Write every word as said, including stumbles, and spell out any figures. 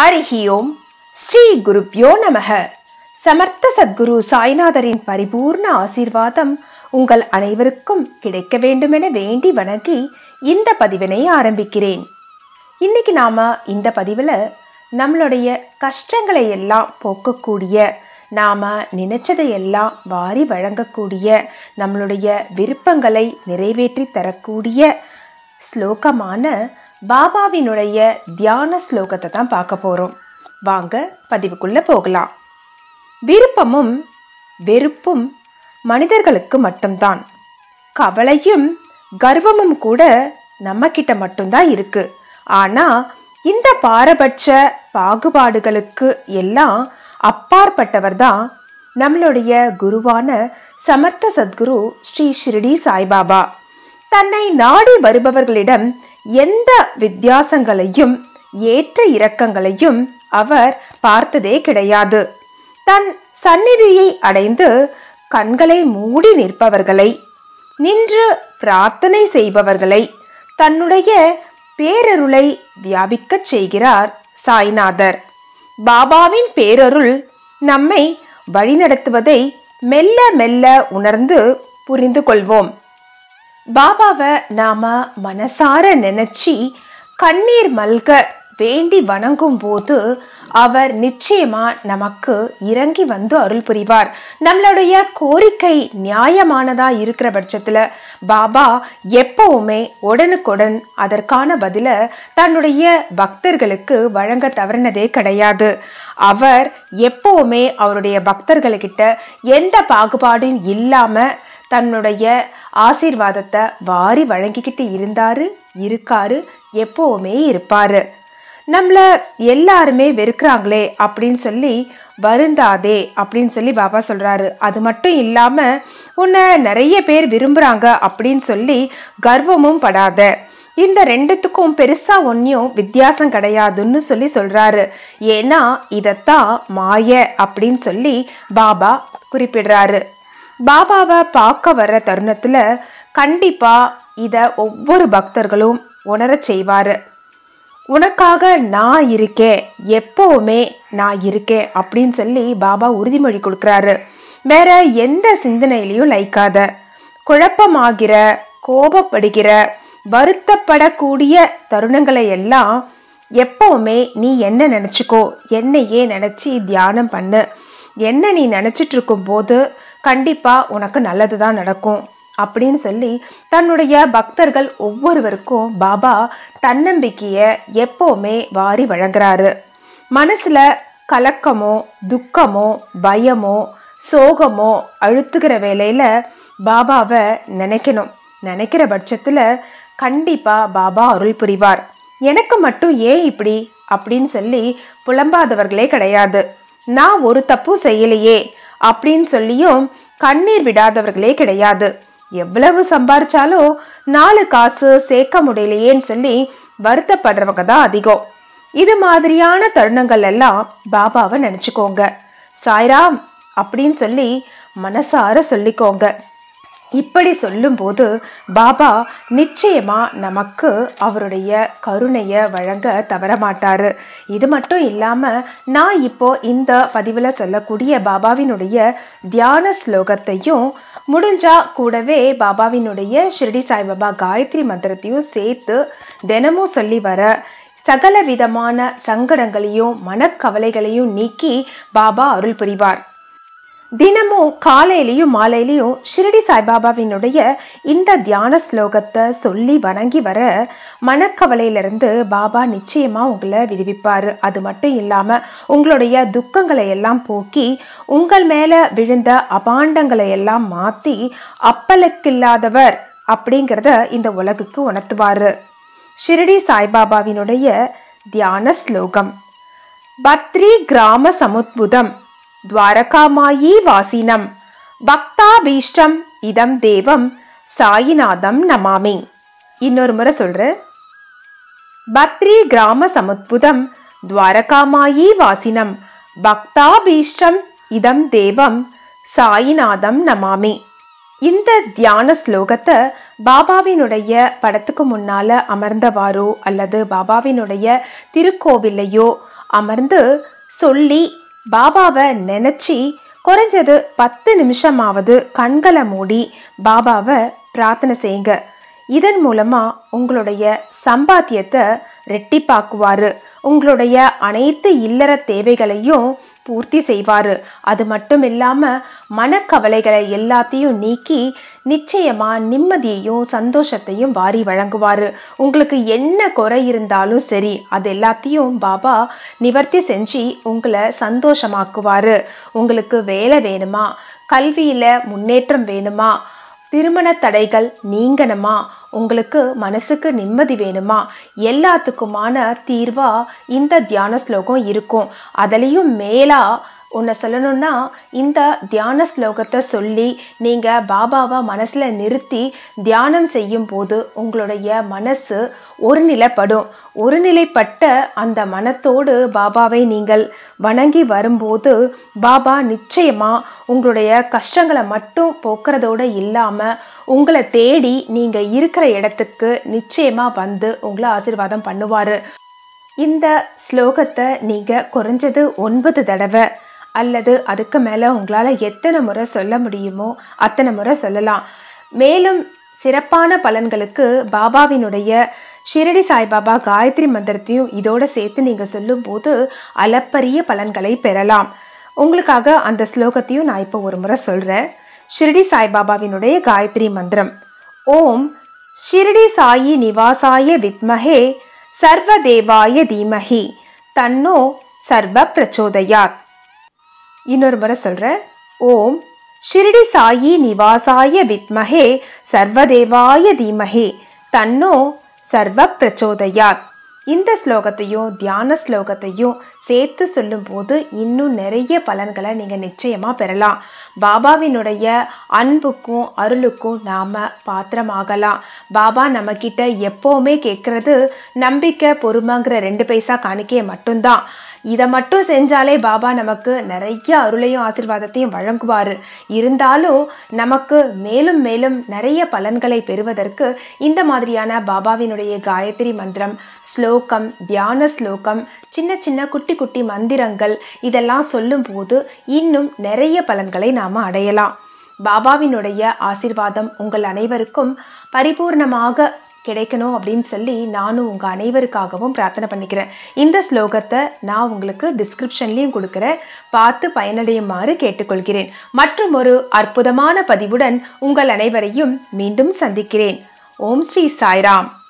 ஹரிஹி ஓம் ஸ்ரீ குருப்யோ நமக. சமர்த்த சத்குரு சாய்நாதரின் பரிபூர்ண ஆசீர்வாதம் உங்கள் அனைவருக்கும் கிடைக்க வேண்டுமென வேண்டி வணங்கி இந்த பதிவினை ஆரம்பிக்கிறேன். இன்னைக்கு நாம இந்த பதிவில் நம்மளுடைய கஷ்டங்களை எல்லாம் போக்கக்கூடிய, நாம நினைச்சதையெல்லாம் வாரி வழங்கக்கூடிய, நம்மளுடைய விருப்பங்களை நிறைவேற்றி தரக்கூடிய ஸ்லோகமான பாபாவினுடைய தியான ஸ்லோகத்தை தான் பார்க்க போறோம். வாங்க பதிவுக்குள்ள போகலாம். விருப்பமும் வெறுப்பும் மனிதர்களுக்கு மட்டும்தான். கவலையும் கர்வமும் கூட நம்ம கிட்ட மட்டும்தான் இருக்கு. ஆனா இந்த பாரபட்ச பாகுபாடுகளுக்கு எல்லாம் அப்பாற்பட்டவர் தான் நம்மளுடைய குருவான சமர்த்த சத்குரு ஸ்ரீ ஷிரடி சாய்பாபா. தன்னை நாடி வருபவர்களிடம் எந்த வித்தியாசங்களையும் ஏற்ற இறக்கங்களையும் அவர் பார்த்ததே கிடையாது. தன் சந்நிதியை அடைந்து கண்களை மூடி நிற்பவர்களை, நின்று பிரார்த்தனை செய்பவர்களை தன்னுடைய பேரருளை வியாபிக்கச் செய்கிறார் சாய்நாதர். பாபாவின் பேரருள் நம்மை வழிநடத்துவதை மெல்ல மெல்ல உணர்ந்து புரிந்து கொள்வோம். பாபாவை நாம மனசார நினைச்சி கண்ணீர் மல்க வேண்டி வணங்கும் போது அவர் நிச்சயமா நமக்கு இறங்கி வந்து அருள் புரிவார். நம்மளுடைய கோரிக்கை நியாயமானதா இருக்கிற பட்சத்துல பாபா எப்பவுமே உடனுக்குடன் அதற்கான பதில தன்னுடைய பக்தர்களுக்கு வழங்க தவறினதே கிடையாது. அவர் எப்பவுமே அவருடைய பக்தர்கள்கிட்ட எந்த பாகுபாடும் இல்லாம தன்னுடைய ஆசீர்வாதத்தை வாரி வழங்கிக்கிட்டு இருந்தாரு, இருக்காரு, எப்பவுமே இருப்பாரு. நம்மள எல்லாருமே வெறுக்கிறாங்களே அப்படின்னு சொல்லி வருந்தாதே அப்படின்னு சொல்லி பாபா சொல்றாரு. அது மட்டும் இல்லாம உன்னை நிறைய பேர் விரும்புறாங்க அப்படின்னு சொல்லி கர்வமும் படாத. இந்த ரெண்டுத்துக்கும் பெருசா ஒன்னும் வித்தியாசம் கிடையாதுன்னு சொல்லி சொல்றாரு. ஏன்னா இதத்தான் மாய அப்படின்னு சொல்லி பாபா குறிப்பிடுறாரு. பாபாவை பார்க்க வர்ற தருணத்துல கண்டிப்பா இத ஒவ்வொரு பக்தர்களும் உணர செய்வாரு. உனக்காக நான் இருக்கேன், எப்பவுமே நான் இருக்கேன் அப்படின்னு சொல்லி பாபா உறுதிமொழி கொடுக்கிறாரு. வேற எந்த சிந்தனையிலையும் லைக்காத, குழப்பமாகிற, கோபப்படுகிற, வருத்தப்படக்கூடிய தருணங்களை எல்லாம் எப்பவுமே நீ என்ன நினைச்சுக்கோ, என்னையே நினைச்சு தியானம் பண்ணு. என்ன நீ நினைச்சிட்டு இருக்கும் போது கண்டிப்பா உனக்கு நல்லதுதான் நடக்கும் அப்படின்னு சொல்லி தன்னுடைய பக்தர்கள் ஒவ்வொருவருக்கும் பாபா தன்னம்பிக்கைய எப்பவுமே வாரி வழங்குறாரு. மனசுல கலக்கமோ துக்கமோ பயமோ சோகமோ அழுத்துகிற வேலையில பாபாவை நினைக்கணும். நினைக்கிற பட்சத்துல கண்டிப்பா பாபா அருள் புரிவார். எனக்கு மட்டும் ஏன் இப்படி அப்படின்னு சொல்லி புலம்பாதவர்களே கிடையாது. நான் ஒரு தப்பு செய்யலையே அப்படின்னு சொல்லியும் கண்ணீர் விடாதவர்களே கிடையாது. எவ்வளவு சம்பாரிச்சாலும் நாலு காசு சேர்க்க முடியலையேன்னு சொல்லி வருத்தப்படுறவங்க தான் அதிகம். இது மாதிரியான தருணங்கள் எல்லாம் பாபாவை நினைச்சுக்கோங்க. சாய்ராம் அப்படின்னு சொல்லி மனசார சொல்லிக்கோங்க. இப்படி சொல்லும்போது பாபா நிச்சயமா நமக்கு அவருடைய கருணையை வழங்க தவறமாட்டாரு. இது மட்டும் இல்லாம நான் இப்போ இந்த பதிவுல சொல்லக்கூடிய பாபாவினுடைய தியான ஸ்லோகத்தையும் முடிஞ்சா கூடவே பாபாவினுடைய ஷிரடி சாய்பாபா காயத்ரி மந்திரத்தையும் சேர்த்து தினமும் சொல்லி வர சகல விதமான சங்கடங்களையும் மனக்கவலைகளையும் நீக்கி பாபா அருள் புரிவார். தினமும் காலையிலையும் மாலையிலையும் ஷிரடி சாய்பாபாவினுடைய இந்த தியான ஸ்லோகத்தை சொல்லி வணங்கி வர மனக்கவலையிலிருந்து பாபா நிச்சயமா உங்களை விடுவிப்பாரு. அது மட்டும் இல்லாம உங்களுடைய துக்கங்களை எல்லாம் போக்கி உங்கள் மேல விழுந்த அபாண்டங்களை எல்லாம் மாத்தி அப்பலுக்கில்லாதவர் அப்படிங்கிறத இந்த உலகுக்கு உணர்த்துவாரு. ஷிரடி சாய்பாபாவினுடைய தியான ஸ்லோகம். பத்ரி கிராம சமுத்புதம் துவாரகாமாயி வாசினம் பக்தாபீஷ்டம் இதம் தேவம் சாயிநாதம் நமாமி. இன்னொரு முறை சொல்ற. பத்ரி கிராம சமுத்புதம் துவாரகாமாயி வாசினம் பக்தாபீஷ்டம் இதம் தேவம் சாயிநாதம் நமாமி. இந்த தியான ஸ்லோகத்தை பாபாவினுடைய படத்துக்கு முன்னால அமர்ந்தவாரோ அல்லது பாபாவினுடைய திருக்கோவிலையோ அமர்ந்து சொல்லி பாபாவை நினைச்சி குறைஞ்சது பத்து நிமிஷமாவது கண்களை மூடி பாபாவை பிரார்த்தனை செய்யுங்க. இதன் மூலமா உங்களுடைய சம்பாத்தியத்தை ரெட்டிப்பாக்குவாரு. உங்களுடைய அனைத்து இல்லற தேவைகளையும் பூர்த்தி செய்வாரு. அது மட்டும் இல்லாம மனக்கவலைகளை எல்லாத்தையும் நீக்கி நிச்சயமா நிம்மதியையும் சந்தோஷத்தையும் வாரி வழங்குவாரு. உங்களுக்கு என்ன குறை இருந்தாலும் சரி, அது எல்லாத்தையும் பாபா நிவர்த்தி செஞ்சு உங்களை சந்தோஷமாக்குவாரு. உங்களுக்கு வேலை வேணுமா, கல்வியில முன்னேற்றம் வேணுமா, திருமண தடைகள் நீங்கணுமா, உங்களுக்கு மனசுக்கு நிம்மதி வேணுமா, எல்லாத்துக்குமான தீர்வா இந்த தியான ஸ்லோகம் இருக்கும். அதுலேயும் மேலா ஒன்று சொல்லணும்னா, இந்த தியான ஸ்லோகத்தை சொல்லி நீங்கள் பாபாவை மனசில் நிறுத்தி தியானம் செய்யும் போது உங்களுடைய மனசு ஒருநிலைப்படும். ஒருநிலைப்பட்ட அந்த மனத்தோடு பாபாவை நீங்கள் வணங்கி வரும்போது பாபா நிச்சயமாக உங்களுடைய கஷ்டங்களை மட்டும் போக்குறதோடு இல்லாமல் உங்களை தேடி நீங்கள் இருக்கிற இடத்துக்கு நிச்சயமாக வந்து உங்களை ஆசீர்வாதம் பண்ணுவார். இந்த ஸ்லோகத்தை நீங்கள் குறைஞ்சது ஒன்பது தடவை அல்லது அதுக்கு மேலே உங்களால் எத்தனை முறை சொல்ல முடியுமோ அத்தனை முறை சொல்லலாம். மேலும் சிறப்பான பலன்களுக்கு பாபாவினுடைய ஷிரடி சாய்பாபா காயத்ரி மந்திரத்தையும் இதோடு சேர்த்து நீங்கள் சொல்லும்போது அளப்பரிய பலன்களை பெறலாம். உங்களுக்காக அந்த ஸ்லோகத்தையும் நான் இப்போ ஒரு முறை சொல்கிறேன். ஷிரடி சாய்பாபாவினுடைய காயத்ரி மந்திரம். ஓம் ஷிரடி சாயி நிவாசாய வித்மஹே சர்வதேவாய தீமஹி தன்னோ சர்வ பிரச்சோதயாத். இன்னொரு முறை சொல்கிறேன். ஓம் ஷிரடி சாயி நிவாசாய வித்மஹே சர்வதேவாய தீமஹே தன்னோ சர்வ பிரச்சோதயாத். இந்த ஸ்லோகத்தையும் தியான ஸ்லோகத்தையும் சேர்த்து சொல்லும்போது இன்னும் நிறைய பலன்களை நீங்கள் நிச்சயமாக பெறலாம். பாபாவினுடைய அன்புக்கும் அருளுக்கும் நாம் பாத்திரமாகலாம். பாபா நம்மக்கிட்ட எப்போவுமே கேட்குறது நம்பிக்கை, பொறுமைங்கிற ரெண்டு பைசா காணிக்கையை மட்டும்தான். இதை மட்டும் செஞ்சாலே பாபா நமக்கு நிறைய அருளையும் ஆசீர்வாதத்தையும் வழங்குவார். இருந்தாலும் நமக்கு மேலும் மேலும் நிறைய பலன்களை பெறுவதற்கு இந்த மாதிரியான பாபாவினுடைய காயத்ரி மந்திரம், ஸ்லோகம், தியான ஸ்லோகம், சின்ன சின்ன குட்டி குட்டி மந்திரங்கள் இதெல்லாம் சொல்லும்போது இன்னும் நிறைய பலன்களை நாம் அடையலாம். பாபாவினுடைய ஆசீர்வாதம் உங்கள் அனைவருக்கும் பரிபூர்ணமாக கிடைக்கணும் அப்படின்னு சொல்லி நானும் உங்கள் அனைவருக்காகவும் பிரார்த்தனை பண்ணிக்கிறேன். இந்த ஸ்லோகத்தை நான் உங்களுக்கு டிஸ்கிரிப்ஷன்லேயும் கொடுக்குறேன், பார்த்து பயனடையுமாறு கேட்டுக்கொள்கிறேன். மற்றும் ஒரு அற்புதமான பதிவுடன் உங்கள் அனைவரையும் மீண்டும் சந்திக்கிறேன். ஓம் ஸ்ரீ சாய்ராம்.